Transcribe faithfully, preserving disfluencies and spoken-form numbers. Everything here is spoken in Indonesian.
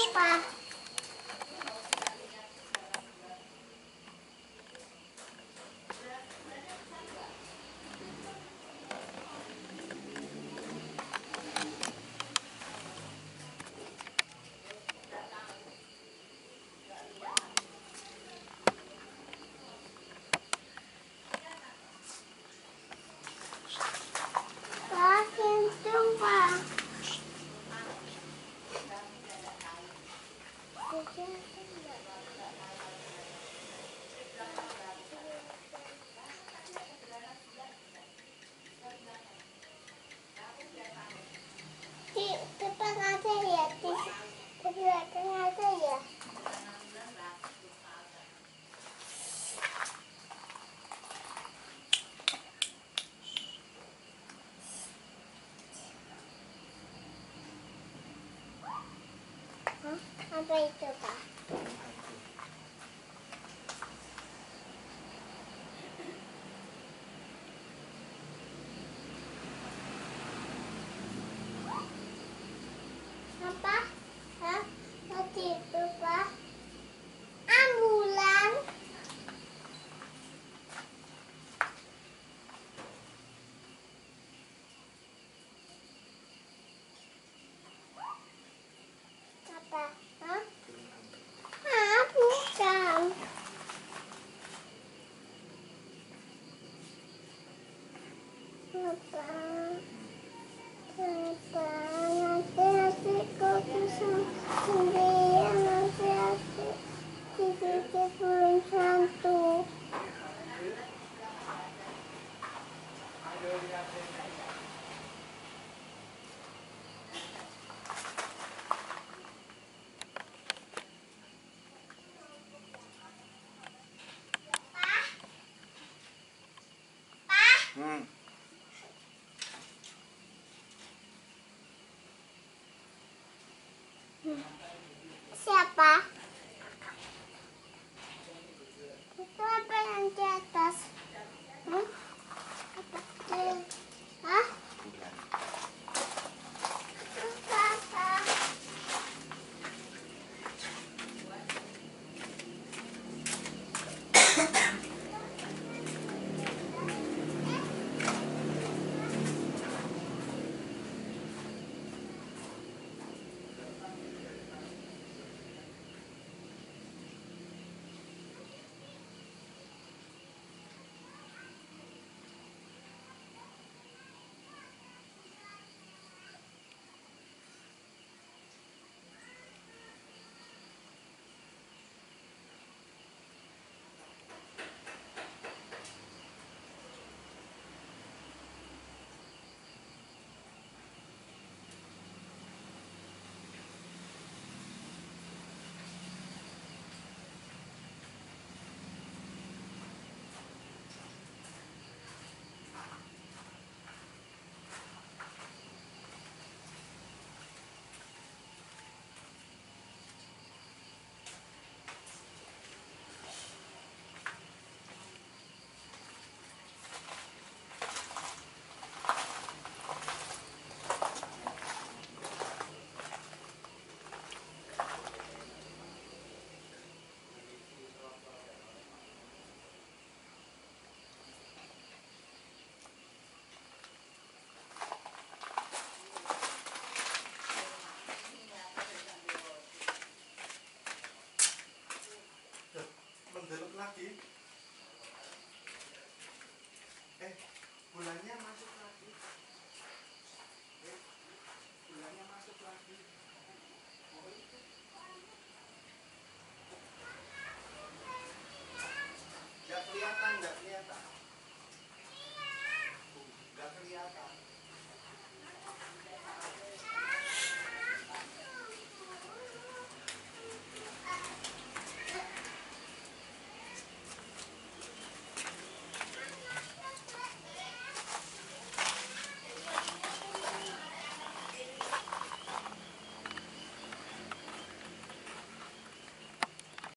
siapa? Di depan aja ya, di, di belakang aja ya. Hah? Apa itu, Pak? Apa? Hah? Tadi itu, Pak? Ambulan. Apa? Hah? Ah, bukan. Apa? Apa? Nanti hatiku bisa sendirian, nanti hati dipikir burung hantu. Hmm. Siapa? Itu apa yang di atas? Hmm? Apa? Eh, Hah? Itu apa? Mendelep lagi. Eh, bulannya masih